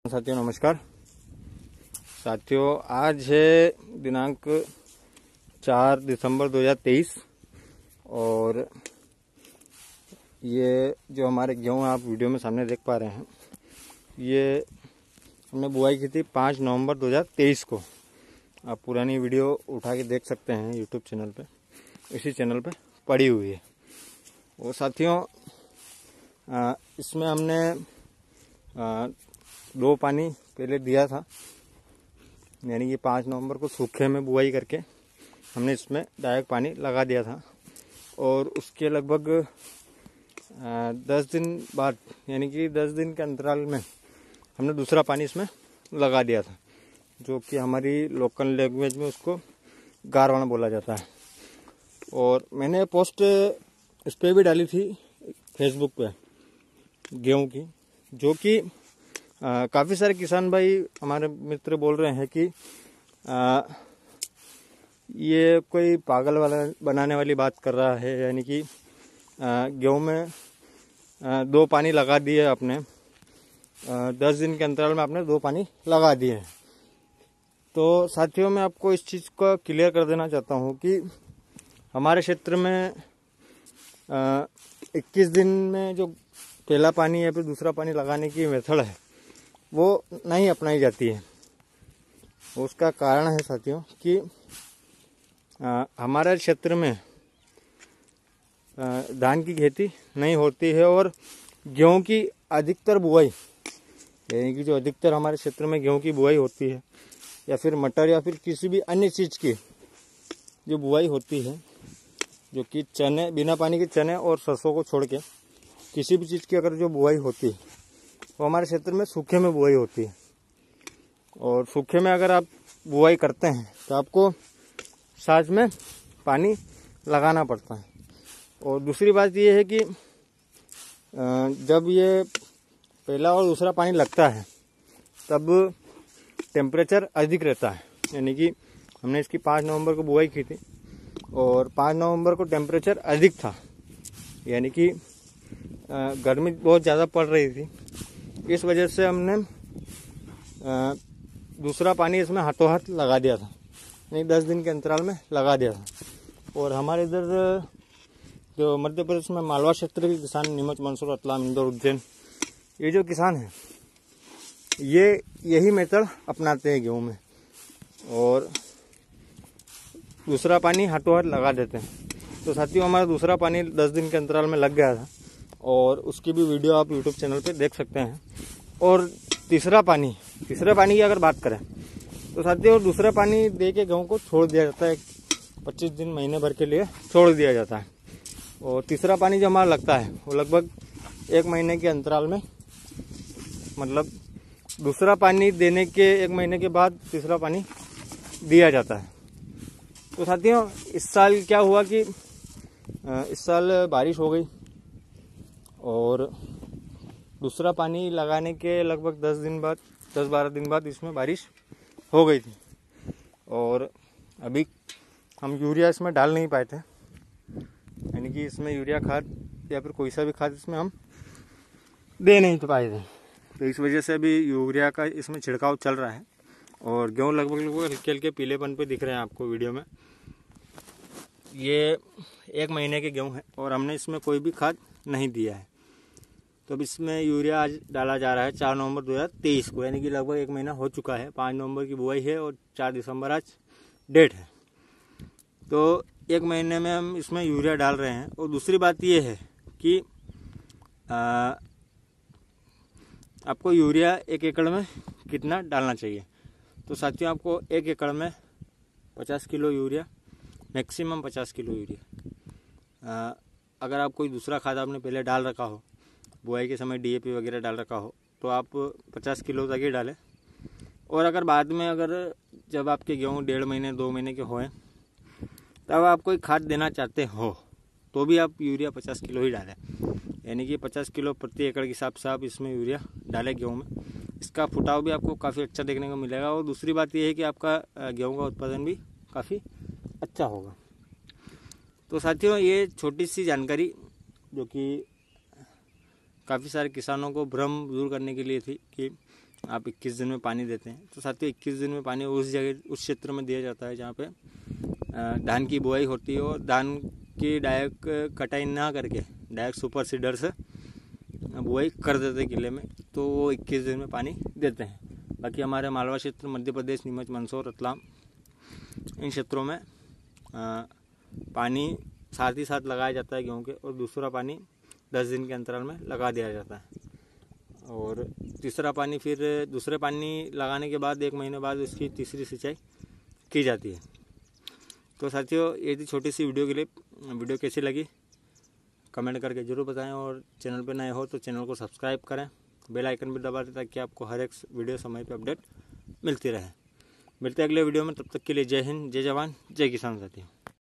साथियों नमस्कार। साथियों आज है दिनांक 4 दिसंबर 2023 और ये जो हमारे गेहूँ आप वीडियो में सामने देख पा रहे हैं, ये हमने बुआई की थी 5 नवंबर 2023 को। आप पुरानी वीडियो उठा के देख सकते हैं यूट्यूब चैनल पे, इसी चैनल पे पड़ी हुई है। और साथियों इसमें हमने 2 पानी पहले दिया था, यानी कि 5 नवंबर को सूखे में बुआई करके हमने इसमें डायरेक्ट पानी लगा दिया था। और उसके लगभग 10 दिन बाद, यानी कि 10 दिन के अंतराल में हमने दूसरा पानी इसमें लगा दिया था, जो कि हमारी लोकल लैंग्वेज में उसको गारवाना बोला जाता है। और मैंने पोस्ट इस पर भी डाली थी फेसबुक पे गेहूँ की, जो कि काफ़ी सारे किसान भाई हमारे मित्र बोल रहे हैं कि ये कोई पागल वाला बनाने वाली बात कर रहा है, यानी कि गेहूं में 2 पानी लगा दिए आपने, 10 दिन के अंतराल में आपने 2 पानी लगा दिए हैं। तो साथियों मैं आपको इस चीज़ को क्लियर कर देना चाहता हूं कि हमारे क्षेत्र में 21 दिन में जो पहला पानी या फिर दूसरा पानी लगाने की मेथड है वो नहीं अपनाई जाती है। उसका कारण है साथियों कि हमारे क्षेत्र में धान की खेती नहीं होती है और गेहूं की अधिकतर बुआई, यानी कि जो अधिकतर हमारे क्षेत्र में गेहूं की बुआई होती है या फिर मटर या फिर किसी भी अन्य चीज़ की जो बुआई होती है, जो कि चने, बिना पानी के चने और सरसों को छोड़ के किसी भी चीज़ की अगर जो बुआई होती है वो हमारे क्षेत्र में सूखे में बुआई होती है। और सूखे में अगर आप बुआई करते हैं तो आपको साथ में पानी लगाना पड़ता है। और दूसरी बात ये है कि जब ये पहला और दूसरा पानी लगता है तब टेम्परेचर अधिक रहता है, यानी कि हमने इसकी 5 नवंबर को बुआई की थी और 5 नवंबर को टेम्परेचर अधिक था, यानी कि गर्मी बहुत ज़्यादा पड़ रही थी। इस वजह से हमने दूसरा पानी इसमें हाथों हाथ लगा दिया था, यानी 10 दिन के अंतराल में लगा दिया था। और हमारे इधर जो मध्य प्रदेश में मालवा क्षेत्र के किसान, नीमच, मंदसौर, रतलाम, इंदौर, उज्जैन, ये जो किसान हैं ये यही मेथड अपनाते हैं गेहूँ में और दूसरा पानी हाथों हाथ लगा देते हैं। तो साथियों हमारा दूसरा पानी 10 दिन के अंतराल में लग गया था और उसकी भी वीडियो आप यूट्यूब चैनल पे देख सकते हैं। और तीसरे पानी की अगर बात करें तो साथियों दूसरा पानी दे के गेहूँ को छोड़ दिया जाता है, 25 दिन महीने भर के लिए छोड़ दिया जाता है। और तीसरा पानी जो हमारा लगता है वो लगभग 1 महीने के अंतराल में, मतलब दूसरा पानी देने के 1 महीने के बाद तीसरा पानी दिया जाता है। तो साथियों इस साल क्या हुआ कि इस साल बारिश हो गई और दूसरा पानी लगाने के लगभग 10-12 दिन बाद इसमें बारिश हो गई थी। और अभी हम यूरिया इसमें डाल नहीं पाए थे, यानी कि इसमें यूरिया खाद या फिर कोई सा भी खाद इसमें हम दे नहीं पाए थे। तो इस वजह से अभी यूरिया का इसमें छिड़काव चल रहा है और गेहूँ लगभग हल्के हल्के पीलेपन पे दिख रहे हैं आपको वीडियो में। ये 1 महीने के गेहूँ है और हमने इसमें कोई भी खाद नहीं दिया है। तो अब इसमें यूरिया आज डाला जा रहा है 4 नवंबर 2023 को, यानी कि लगभग 1 महीना हो चुका है। 5 नवंबर की बुआई है और 4 दिसंबर आज डेट है। तो 1 महीने में हम इसमें यूरिया डाल रहे हैं। और दूसरी बात ये है कि आपको यूरिया 1 एकड़ में कितना डालना चाहिए। तो साथियों आपको 1 एकड़ में 50 kilo urea, maximum 50 kilo urea. अगर आप कोई दूसरा खाद आपने पहले डाल रखा हो, बुआई के समय DAP वगैरह डाल रखा हो, तो आप 50 किलो तक ही डालें। और अगर बाद में जब आपके गेहूँ 1.5 महीने 2 महीने के होएं तब आप कोई खाद देना चाहते हो तो भी आप यूरिया 50 किलो ही डालें, यानी कि 50 किलो प्रति एकड़ के हिसाब से आप इसमें यूरिया डालें गेहूँ में। इसका फुटाव भी आपको काफ़ी अच्छा देखने को मिलेगा। और दूसरी बात यह है कि आपका गेहूँ का उत्पादन भी काफ़ी अच्छा होगा। तो साथियों ये छोटी सी जानकारी जो कि काफ़ी सारे किसानों को भ्रम दूर करने के लिए थी कि आप 21 दिन में पानी देते हैं। तो साथियों 21 दिन में पानी उस जगह, उस क्षेत्र में दिया जाता है जहाँ पे धान की बुआई होती है, और धान की डायरेक्ट कटाई ना करके डायरेक्ट सुपर सीडर से बुआई कर देते किले में, तो वो 21 दिन में पानी देते हैं। बाकी हमारे मालवा क्षेत्र, मध्य प्रदेश, नीमच, मंदसौर, रतलाम, इन क्षेत्रों में पानी साथ ही साथ लगाया जाता है गेहूँ के, और दूसरा पानी 10 दिन के अंतराल में लगा दिया जाता है। और तीसरा पानी फिर दूसरे पानी लगाने के बाद 1 महीने बाद उसकी तीसरी सिंचाई की जाती है। तो साथियों ये थी छोटी सी वीडियो क्लिप। वीडियो कैसी लगी कमेंट करके ज़रूर बताएं, और चैनल पे नए हो तो चैनल को सब्सक्राइब करें, बेल आइकन भी दबा दें ताकि आपको हर एक वीडियो समय पे अपडेट मिलती रहे। मिलते हैं अगले वीडियो में, तब तक के लिए जय हिंद, जय जवान, जय किसान साथियों।